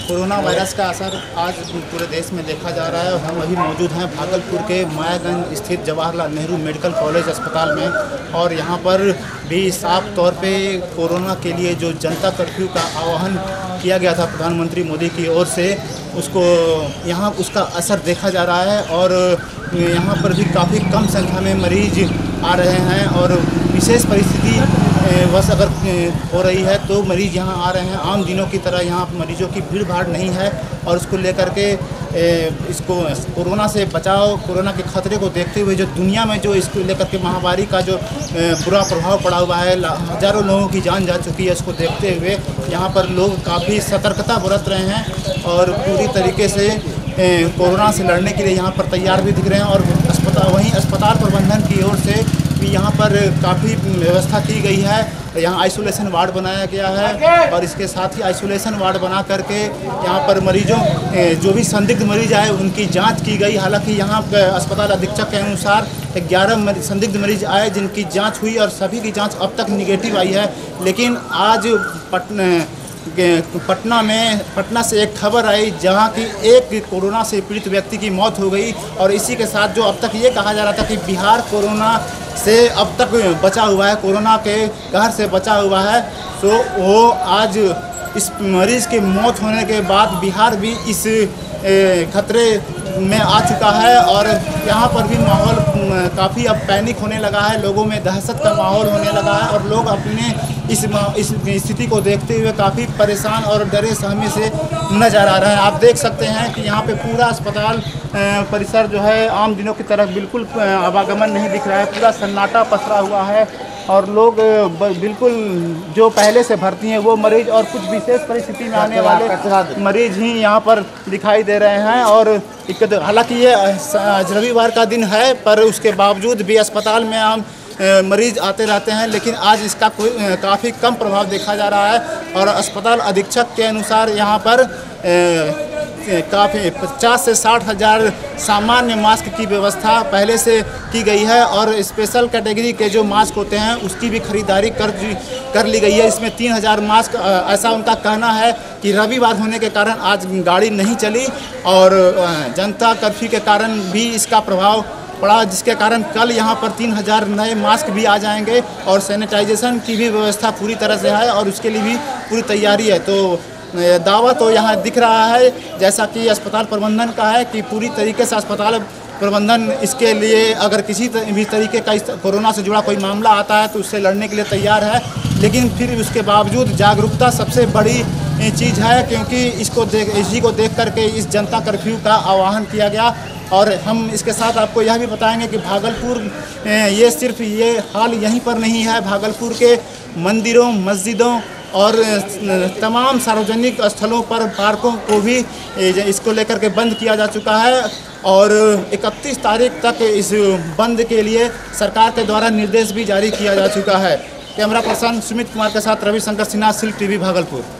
Corona virus का असर आज पूरे देश में देखा जा रहा है। हम अभी मौजूद हैं भागलपुर के मायागंज स्थित जवाहरलाल नेहरू मेडिकल कॉलेज अस्पताल में, और यहाँ पर भी साफ तौर पे कोरोना के लिए जो जनता कर्फ्यू का आह्वान किया गया था प्रधानमंत्री मोदी की ओर से, उसको यहाँ उसका असर देखा जा रहा है। और यहाँ पर भी काफ़ी कम संख्या में मरीज आ रहे हैं, और विशेष परिस्थिति बस अगर हो रही है तो मरीज़ यहाँ आ रहे हैं। आम दिनों की तरह यहाँ मरीजों की भीड़ भाड़ नहीं है, और इसको लेकर के इसको कोरोना से बचाव, कोरोना के खतरे को देखते हुए जो दुनिया में जो इसको लेकर के महामारी का जो बुरा प्रभाव पड़ा हुआ है, हज़ारों लोगों की जान जा चुकी है, इसको देखते हुए यहाँ पर लोग काफ़ी सतर्कता बरत रहे हैं और पूरी तरीके से कोरोना से लड़ने के लिए यहाँ पर तैयार भी दिख रहे हैं। और अस्पताल प्रबंधन की ओर से भी यहाँ पर काफ़ी व्यवस्था की गई है। यहाँ आइसोलेशन वार्ड बनाया गया है, और इसके साथ ही आइसोलेशन वार्ड बना करके यहाँ पर मरीजों जो भी संदिग्ध मरीज आए उनकी जांच की गई। हालांकि यहाँ अस्पताल अधीक्षक के अनुसार 11 संदिग्ध मरीज आए जिनकी जांच हुई, और सभी की जांच अब तक निगेटिव आई है। लेकिन आज पटना से एक खबर आई जहां की एक कोरोना से पीड़ित व्यक्ति की मौत हो गई, और इसी के साथ जो अब तक ये कहा जा रहा था कि बिहार कोरोना से अब तक बचा हुआ है, कोरोना के कहर से बचा हुआ है, तो वो आज इस मरीज की मौत होने के बाद बिहार भी इस खतरे में आ चुका है। और यहाँ पर भी माहौल काफ़ी अब पैनिक होने लगा है, लोगों में दहशत का माहौल होने लगा है, और लोग अपने इस स्थिति को देखते हुए काफ़ी परेशान और डरे सहमे से नजर आ रहे हैं। आप देख सकते हैं कि यहाँ पे पूरा अस्पताल परिसर जो है आम दिनों की तरह बिल्कुल आवागमन नहीं दिख रहा है, पूरा सन्नाटा पसरा हुआ है, और लोग बिल्कुल जो पहले से भर्ती हैं वो मरीज और कुछ विशेष परिस्थिति में आने वाले मरीज ही यहाँ पर दिखाई दे रहे हैं। और हालांकि ये रविवार का दिन है, पर उसके बावजूद भी अस्पताल में आम मरीज आते रहते हैं, लेकिन आज इसका काफ़ी कम प्रभाव देखा जा रहा है। और अस्पताल अधीक्षक के अनुसार यहाँ पर काफ़ी 50 से 60 हज़ार सामान्य मास्क की व्यवस्था पहले से की गई है, और स्पेशल कैटेगरी के जो मास्क होते हैं उसकी भी खरीदारी कर ली गई है। इसमें 3000 मास्क, ऐसा उनका कहना है कि रविवार होने के कारण आज गाड़ी नहीं चली, और जनता कर्फ्यू के कारण भी इसका प्रभाव पड़ा, जिसके कारण कल यहाँ पर 3000 नए मास्क भी आ जाएंगे, और सैनिटाइजेशन की भी व्यवस्था पूरी तरह से है, और उसके लिए भी पूरी तैयारी है। तो दावा तो यहाँ दिख रहा है, जैसा कि अस्पताल प्रबंधन का है, कि पूरी तरीके से अस्पताल प्रबंधन इसके लिए अगर किसी भी तरीके का कोरोना से जुड़ा कोई मामला आता है तो उससे लड़ने के लिए तैयार है। लेकिन फिर उसके बावजूद जागरूकता सबसे बड़ी चीज़ है, क्योंकि इसी को देख करके इस जनता कर्फ्यू का आह्वान किया गया। और हम इसके साथ आपको यह भी बताएंगे कि भागलपुर ये सिर्फ ये हाल यहीं पर नहीं है, भागलपुर के मंदिरों, मस्जिदों और तमाम सार्वजनिक स्थलों पर, पार्कों को भी इसको लेकर के बंद किया जा चुका है, और 31 तारीख तक इस बंद के लिए सरकार के द्वारा निर्देश भी जारी किया जा चुका है। कैमरा पर्सन सुमित कुमार के साथ रविशंकर सिन्हा, सिल्क टीवी, भागलपुर।